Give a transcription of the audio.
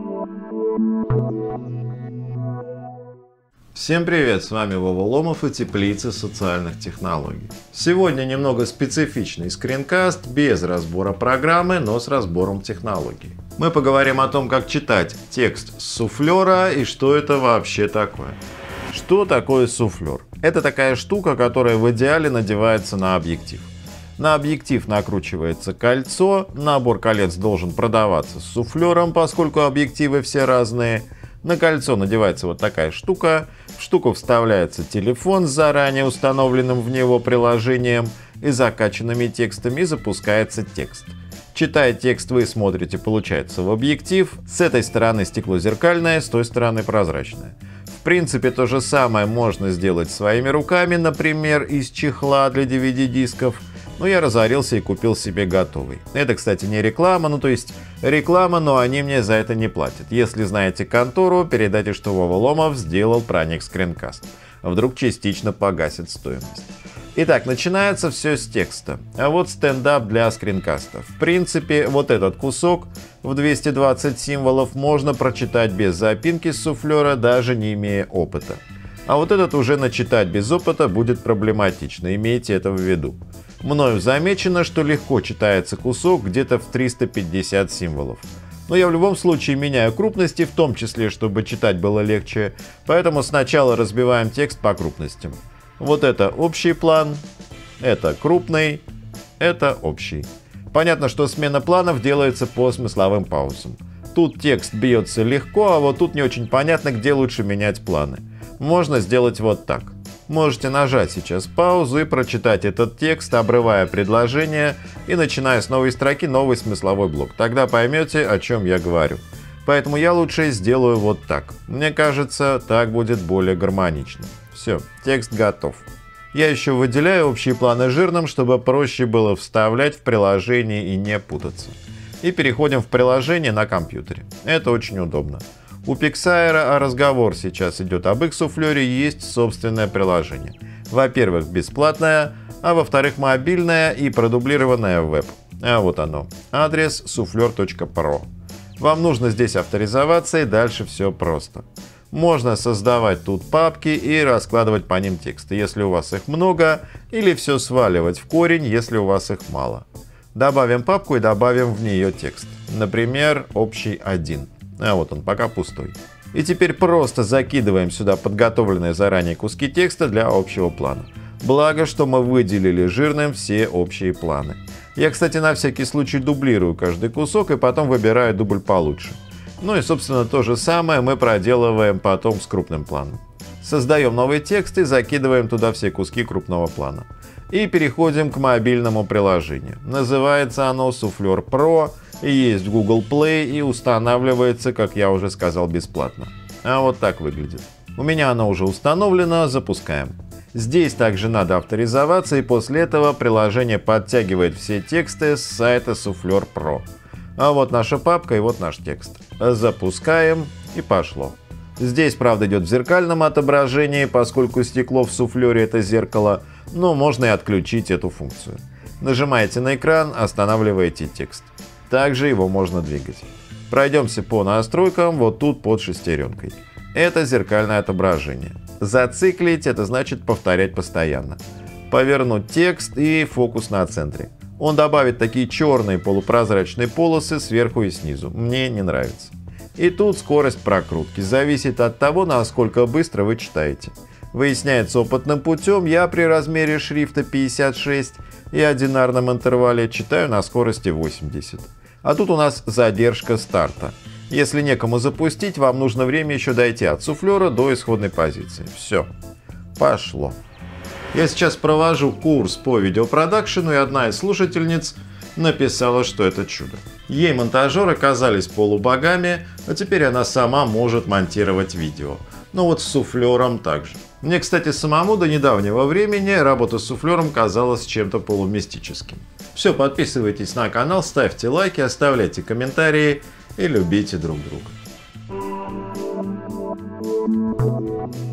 Всем привет, с вами Вова Ломов и Теплица социальных технологий. Сегодня немного специфичный скринкаст, без разбора программы, но с разбором технологий. Мы поговорим о том, как читать текст с суфлера и что это вообще такое. Что такое суфлер? Это такая штука, которая в идеале надевается на объектив. На объектив накручивается кольцо, набор колец должен продаваться с суфлером, поскольку объективы все разные. На кольцо надевается вот такая штука, в штуку вставляется телефон с заранее установленным в него приложением и закачанными текстами, и запускается текст. Читая текст, вы смотрите, получается, в объектив. С этой стороны стекло зеркальное, с той стороны прозрачное. В принципе, то же самое можно сделать своими руками, например, из чехла для DVD-дисков. Но я разорился и купил себе готовый. Это, кстати, не реклама, то есть реклама, но они мне за это не платят. Если знаете контору, передайте, что Вова Ломов сделал про них скринкаст. Вдруг частично погасит стоимость. Итак, начинается все с текста. А вот стендап для скринкастов. В принципе, вот этот кусок в 220 символов можно прочитать без запинки с суфлера, даже не имея опыта. А вот этот уже начитать без опыта будет проблематично, имейте это в виду. Мною замечено, что легко читается кусок где-то в 350 символов. Но я в любом случае меняю крупности, в том числе, чтобы читать было легче, поэтому сначала разбиваем текст по крупностям. Вот это общий план, это крупный, это общий. Понятно, что смена планов делается по смысловым паузам. Тут текст бьется легко, а вот тут не очень понятно, где лучше менять планы. Можно сделать вот так. Можете нажать сейчас паузу и прочитать этот текст, обрывая предложение и начиная с новой строки новый смысловой блок. Тогда поймете, о чем я говорю. Поэтому я лучше сделаю вот так. Мне кажется, так будет более гармонично. Все, текст готов. Я еще выделяю общие планы жирным, чтобы проще было вставлять в приложение и не путаться. И переходим в приложение на компьютере. Это очень удобно. У Pixar, разговор сейчас идет об их суфлере, есть собственное приложение. Во-первых, бесплатное, а во-вторых, мобильное и продублированное в веб. А вот оно. Адрес souffleur.pro. Вам нужно здесь авторизоваться, и дальше все просто. Можно создавать тут папки и раскладывать по ним тексты, если у вас их много, или все сваливать в корень, если у вас их мало. Добавим папку и добавим в нее текст. Например, общий 1. А вот он, пока пустой. И теперь просто закидываем сюда подготовленные заранее куски текста для общего плана. Благо, что мы выделили жирным все общие планы. Я, кстати, на всякий случай дублирую каждый кусок и потом выбираю дубль получше. Ну и, собственно, то же самое мы проделываем потом с крупным планом. Создаем новый текст и закидываем туда все куски крупного плана. И переходим к мобильному приложению. Называется оно Souffleur Pro, и есть в Google Play и устанавливается, как я уже сказал, бесплатно. А вот так выглядит. У меня оно уже установлено, запускаем. Здесь также надо авторизоваться, и после этого приложение подтягивает все тексты с сайта Souffleur Pro. А вот наша папка и вот наш текст. Запускаем, и пошло. Здесь, правда, идет в зеркальном отображении, поскольку стекло в суфлере — это зеркало, но можно и отключить эту функцию. Нажимаете на экран, останавливаете текст. Также его можно двигать. Пройдемся по настройкам, вот тут под шестеренкой. Это зеркальное отображение. Зациклить — это значит повторять постоянно. Повернуть текст и фокус на центре. Он добавит такие черные полупрозрачные полосы сверху и снизу. Мне не нравится. И тут скорость прокрутки зависит от того, насколько быстро вы читаете. Выясняется опытным путем, я при размере шрифта 56 и одинарном интервале читаю на скорости 80. А тут у нас задержка старта. Если некому запустить, вам нужно время еще дойти от суфлера до исходной позиции. Все. Пошло. Я сейчас провожу курс по видеопродакшену, и одна из слушательниц написала, что это чудо. Ей монтажеры казались полубогами, а теперь она сама может монтировать видео. Ну вот с суфлером также. Мне, кстати, самому до недавнего времени работа с суфлером казалась чем-то полумистическим. Все, подписывайтесь на канал, ставьте лайки, оставляйте комментарии и любите друг друга.